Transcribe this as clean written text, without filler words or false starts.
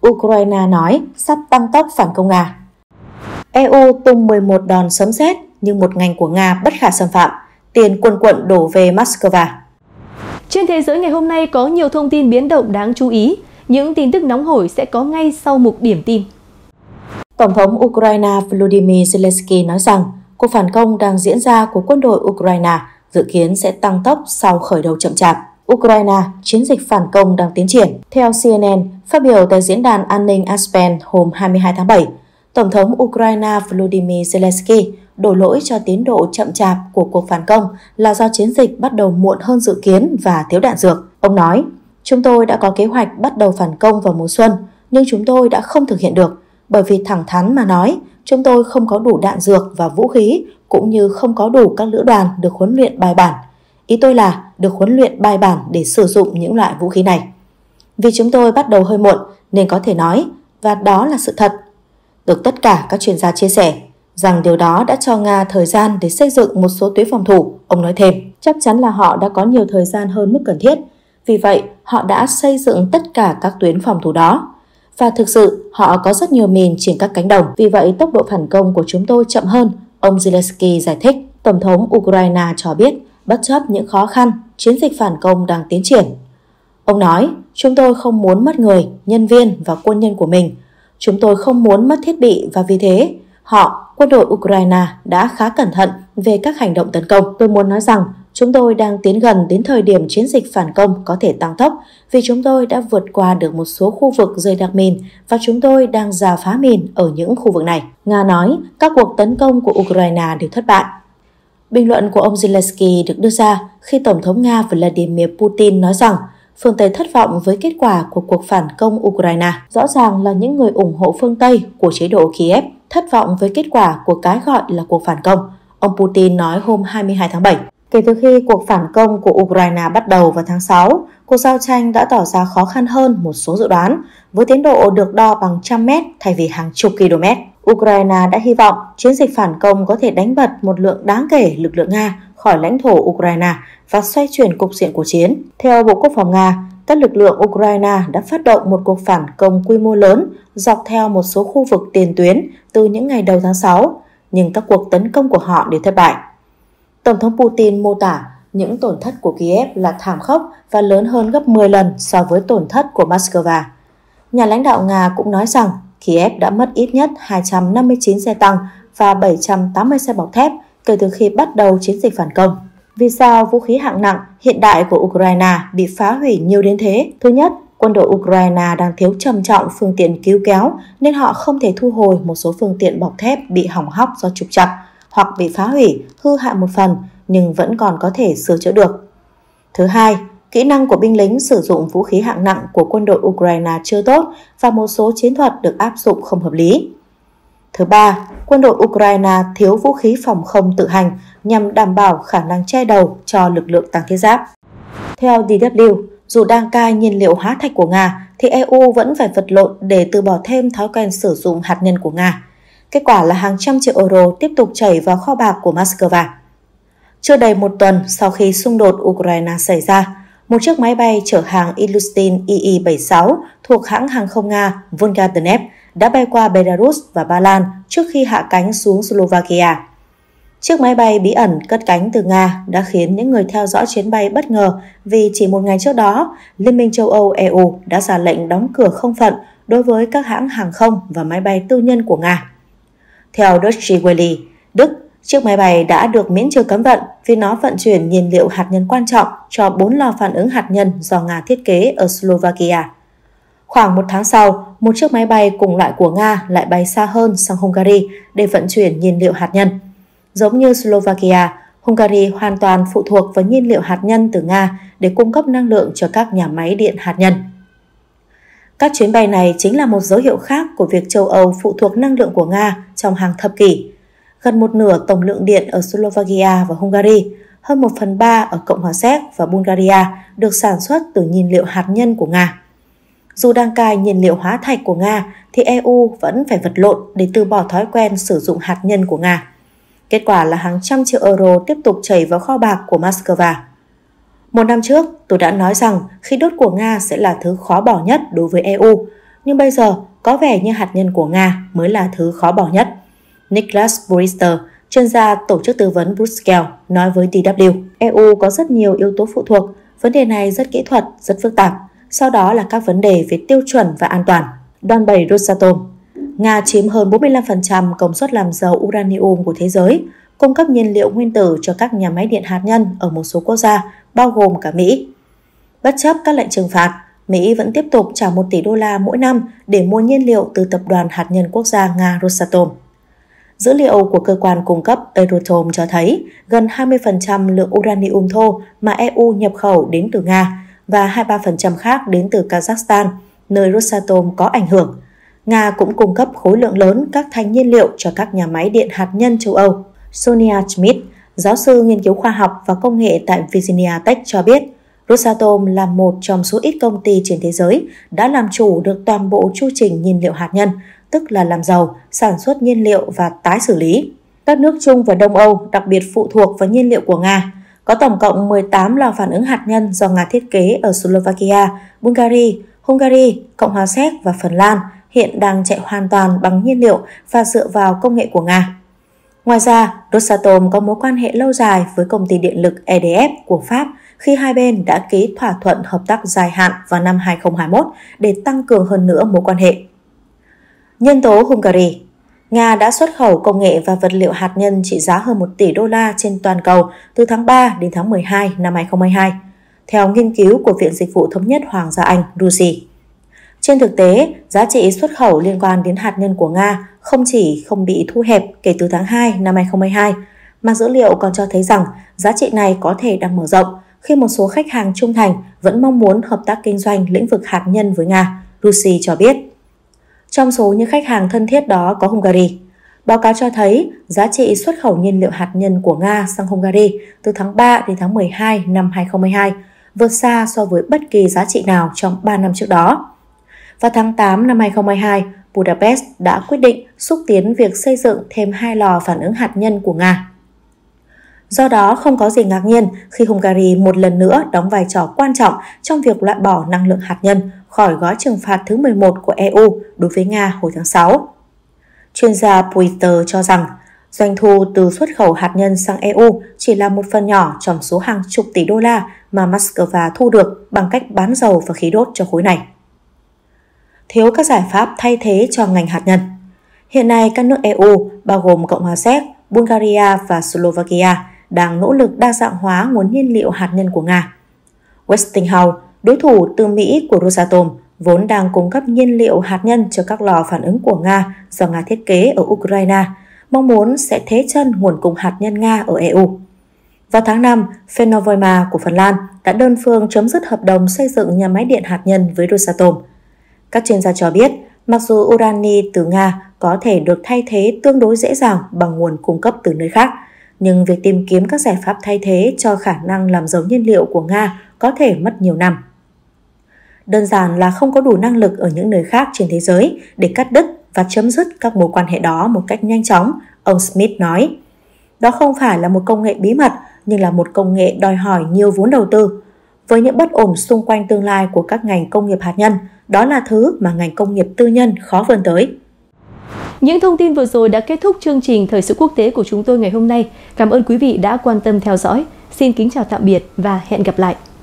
Ukraine nói sắp tăng tốc phản công Nga. EU tung 11 đòn sấm sét nhưng một ngành của Nga bất khả xâm phạm, tiền quần quận đổ về Moscow. Trên thế giới ngày hôm nay có nhiều thông tin biến động đáng chú ý. Những tin tức nóng hổi sẽ có ngay sau mục điểm tin. Tổng thống Ukraine Volodymyr Zelensky nói rằng cuộc phản công đang diễn ra của quân đội Ukraine dự kiến sẽ tăng tốc sau khởi đầu chậm chạp. Ukraine, chiến dịch phản công đang tiến triển. Theo CNN, phát biểu tại diễn đàn an ninh Aspen hôm 22 tháng 7, Tổng thống Ukraine Volodymyr Zelensky đổ lỗi cho tiến độ chậm chạp của cuộc phản công là do chiến dịch bắt đầu muộn hơn dự kiến và thiếu đạn dược. Ông nói, chúng tôi đã có kế hoạch bắt đầu phản công vào mùa xuân, nhưng chúng tôi đã không thực hiện được, bởi vì thẳng thắn mà nói, chúng tôi không có đủ đạn dược và vũ khí, cũng như không có đủ các lữ đoàn được huấn luyện bài bản. Ý tôi là được huấn luyện bài bản để sử dụng những loại vũ khí này. Vì chúng tôi bắt đầu hơi muộn nên có thể nói, và đó là sự thật. Được tất cả các chuyên gia chia sẻ rằng điều đó đã cho Nga thời gian để xây dựng một số tuyến phòng thủ. Ông nói thêm, chắc chắn là họ đã có nhiều thời gian hơn mức cần thiết. Vì vậy, họ đã xây dựng tất cả các tuyến phòng thủ đó. Và thực sự, họ có rất nhiều mìn trên các cánh đồng. Vì vậy, tốc độ phản công của chúng tôi chậm hơn, ông Zelensky giải thích. Tổng thống Ukraine cho biết, bất chấp những khó khăn, chiến dịch phản công đang tiến triển. Ông nói, chúng tôi không muốn mất người, nhân viên và quân nhân của mình. Chúng tôi không muốn mất thiết bị và vì thế, quân đội Ukraine đã khá cẩn thận về các hành động tấn công. Tôi muốn nói rằng chúng tôi đang tiến gần đến thời điểm chiến dịch phản công có thể tăng tốc vì chúng tôi đã vượt qua được một số khu vực dày đặc mìn và chúng tôi đang rà phá mìn ở những khu vực này. Nga nói các cuộc tấn công của Ukraine đều thất bại. Bình luận của ông Zelensky được đưa ra khi Tổng thống Nga Vladimir Putin nói rằng phương Tây thất vọng với kết quả của cuộc phản công Ukraine. Rõ ràng là những người ủng hộ phương Tây của chế độ Kiev thất vọng với kết quả của cái gọi là cuộc phản công, ông Putin nói hôm 22 tháng 7. Kể từ khi cuộc phản công của Ukraine bắt đầu vào tháng 6, cuộc giao tranh đã tỏ ra khó khăn hơn một số dự đoán, với tiến độ được đo bằng trăm mét thay vì hàng chục km. Ukraine đã hy vọng chiến dịch phản công có thể đánh bật một lượng đáng kể lực lượng Nga khỏi lãnh thổ Ukraine và xoay chuyển cục diện của chiến. Theo Bộ Quốc phòng Nga, các lực lượng Ukraine đã phát động một cuộc phản công quy mô lớn dọc theo một số khu vực tiền tuyến từ những ngày đầu tháng 6, nhưng các cuộc tấn công của họ đều thất bại. Tổng thống Putin mô tả những tổn thất của Kiev là thảm khốc và lớn hơn gấp 10 lần so với tổn thất của Moscow. Nhà lãnh đạo Nga cũng nói rằng Kiev đã mất ít nhất 259 xe tăng và 780 xe bọc thép kể từ khi bắt đầu chiến dịch phản công. Vì sao vũ khí hạng nặng hiện đại của Ukraine bị phá hủy nhiều đến thế? Thứ nhất, quân đội Ukraine đang thiếu trầm trọng phương tiện cứu kéo nên họ không thể thu hồi một số phương tiện bọc thép bị hỏng hóc do trục trặc hoặc bị phá hủy, hư hại một phần nhưng vẫn còn có thể sửa chữa được. Thứ hai, kỹ năng của binh lính sử dụng vũ khí hạng nặng của quân đội Ukraine chưa tốt và một số chiến thuật được áp dụng không hợp lý. Thứ ba, quân đội Ukraine thiếu vũ khí phòng không tự hành nhằm đảm bảo khả năng che đầu cho lực lượng tăng thiết giáp. Theo DW, dù đang cai nhiên liệu hóa thạch của Nga, thì EU vẫn phải vật lộn để từ bỏ thêm thói quen sử dụng hạt nhân của Nga. Kết quả là hàng trăm triệu euro tiếp tục chảy vào kho bạc của Moscow. Chưa đầy một tuần sau khi xung đột Ukraine xảy ra, một chiếc máy bay chở hàng Ilyustin II-76 thuộc hãng hàng không Nga Volga-Donetsk đã bay qua Belarus và Ba Lan trước khi hạ cánh xuống Slovakia. Chiếc máy bay bí ẩn cất cánh từ Nga đã khiến những người theo dõi chuyến bay bất ngờ vì chỉ một ngày trước đó, Liên minh châu Âu EU đã ra lệnh đóng cửa không phận đối với các hãng hàng không và máy bay tư nhân của Nga. Theo Deutsche Welle, Đức, chiếc máy bay đã được miễn trừ cấm vận vì nó vận chuyển nhiên liệu hạt nhân quan trọng cho 4 lò phản ứng hạt nhân do Nga thiết kế ở Slovakia. Khoảng một tháng sau, một chiếc máy bay cùng loại của Nga lại bay xa hơn sang Hungary để vận chuyển nhiên liệu hạt nhân. Giống như Slovakia, Hungary hoàn toàn phụ thuộc vào nhiên liệu hạt nhân từ Nga để cung cấp năng lượng cho các nhà máy điện hạt nhân. Các chuyến bay này chính là một dấu hiệu khác của việc châu Âu phụ thuộc năng lượng của Nga trong hàng thập kỷ. Gần một nửa tổng lượng điện ở Slovakia và Hungary, hơn 1/3 ở Cộng hòa Séc và Bulgaria được sản xuất từ nhiên liệu hạt nhân của Nga. Dù đang cai nhiên liệu hóa thạch của Nga, thì EU vẫn phải vật lộn để từ bỏ thói quen sử dụng hạt nhân của Nga. Kết quả là hàng trăm triệu euro tiếp tục chảy vào kho bạc của Moscow. Một năm trước, tôi đã nói rằng khí đốt của Nga sẽ là thứ khó bỏ nhất đối với EU. nhưng bây giờ có vẻ như hạt nhân của Nga mới là thứ khó bỏ nhất. Nicholas Burister, chuyên gia tổ chức tư vấn Brussels, nói với DW, EU có rất nhiều yếu tố phụ thuộc, vấn đề này rất kỹ thuật, rất phức tạp. Sau đó là các vấn đề về tiêu chuẩn và an toàn. Đòn bẩy Rosatom. Nga chiếm hơn 45% công suất làm giàu uranium của thế giới, cung cấp nhiên liệu nguyên tử cho các nhà máy điện hạt nhân ở một số quốc gia, bao gồm cả Mỹ. Bất chấp các lệnh trừng phạt, Mỹ vẫn tiếp tục trả 1 tỷ đô la mỗi năm để mua nhiên liệu từ tập đoàn hạt nhân quốc gia Nga Rosatom. Dữ liệu của cơ quan cung cấp Euratom cho thấy gần 20% lượng uranium thô mà EU nhập khẩu đến từ Nga và 23% khác đến từ Kazakhstan, nơi Rosatom có ảnh hưởng. Nga cũng cung cấp khối lượng lớn các thành nhiên liệu cho các nhà máy điện hạt nhân châu Âu. Sonia Schmidt, giáo sư nghiên cứu khoa học và công nghệ tại Virginia Tech cho biết, Rosatom là một trong số ít công ty trên thế giới đã làm chủ được toàn bộ chu trình nhiên liệu hạt nhân, tức là làm giàu, sản xuất nhiên liệu và tái xử lý. Các nước Trung và Đông Âu đặc biệt phụ thuộc vào nhiên liệu của Nga. Có tổng cộng 18 lò phản ứng hạt nhân do Nga thiết kế ở Slovakia, Bulgaria, Hungary, Cộng hòa Séc và Phần Lan hiện đang chạy hoàn toàn bằng nhiên liệu và dựa vào công nghệ của Nga. Ngoài ra, Rosatom có mối quan hệ lâu dài với công ty điện lực EDF của Pháp khi hai bên đã ký thỏa thuận hợp tác dài hạn vào năm 2021 để tăng cường hơn nữa mối quan hệ. Nhân tố Hungary. Nga đã xuất khẩu công nghệ và vật liệu hạt nhân trị giá hơn 1 tỷ đô la trên toàn cầu từ tháng 3 đến tháng 12 năm 2022, theo nghiên cứu của Viện Dịch vụ Thống nhất Hoàng gia Anh, RUSI. Trên thực tế, giá trị xuất khẩu liên quan đến hạt nhân của Nga không chỉ không bị thu hẹp kể từ tháng 2 năm 2022, mà dữ liệu còn cho thấy rằng giá trị này có thể đang mở rộng khi một số khách hàng trung thành vẫn mong muốn hợp tác kinh doanh lĩnh vực hạt nhân với Nga, RUSI cho biết. Trong số những khách hàng thân thiết đó có Hungary. Báo cáo cho thấy giá trị xuất khẩu nhiên liệu hạt nhân của Nga sang Hungary từ tháng 3 đến tháng 12 năm 2022 vượt xa so với bất kỳ giá trị nào trong 3 năm trước đó. Vào tháng 8 năm 2022, Budapest đã quyết định xúc tiến việc xây dựng thêm 2 lò phản ứng hạt nhân của Nga. Do đó, không có gì ngạc nhiên khi Hungary một lần nữa đóng vai trò quan trọng trong việc loại bỏ năng lượng hạt nhân khỏi gói trừng phạt thứ 11 của EU đối với Nga hồi tháng 6. Chuyên gia Puiter cho rằng doanh thu từ xuất khẩu hạt nhân sang EU chỉ là một phần nhỏ trong số hàng chục tỷ đô la mà Moscow thu được bằng cách bán dầu và khí đốt cho khối này. Thiếu các giải pháp thay thế cho ngành hạt nhân. Hiện nay, các nước EU, bao gồm Cộng hòa Séc, Bulgaria và Slovakia, đang nỗ lực đa dạng hóa nguồn nhiên liệu hạt nhân của Nga. Westinghouse, đối thủ từ Mỹ của Rosatom, vốn đang cung cấp nhiên liệu hạt nhân cho các lò phản ứng của Nga do Nga thiết kế ở Ukraine, mong muốn sẽ thế chân nguồn cung hạt nhân Nga ở EU. Vào tháng 5, Fennovoima của Phần Lan đã đơn phương chấm dứt hợp đồng xây dựng nhà máy điện hạt nhân với Rosatom. Các chuyên gia cho biết, mặc dù urani từ Nga có thể được thay thế tương đối dễ dàng bằng nguồn cung cấp từ nơi khác, nhưng việc tìm kiếm các giải pháp thay thế cho khả năng làm giàu nhiên liệu của Nga có thể mất nhiều năm. Đơn giản là không có đủ năng lực ở những nơi khác trên thế giới để cắt đứt và chấm dứt các mối quan hệ đó một cách nhanh chóng, ông Smith nói. Đó không phải là một công nghệ bí mật, nhưng là một công nghệ đòi hỏi nhiều vốn đầu tư. Với những bất ổn xung quanh tương lai của các ngành công nghiệp hạt nhân, đó là thứ mà ngành công nghiệp tư nhân khó vươn tới. Những thông tin vừa rồi đã kết thúc chương trình Thời sự quốc tế của chúng tôi ngày hôm nay. Cảm ơn quý vị đã quan tâm theo dõi. Xin kính chào tạm biệt và hẹn gặp lại.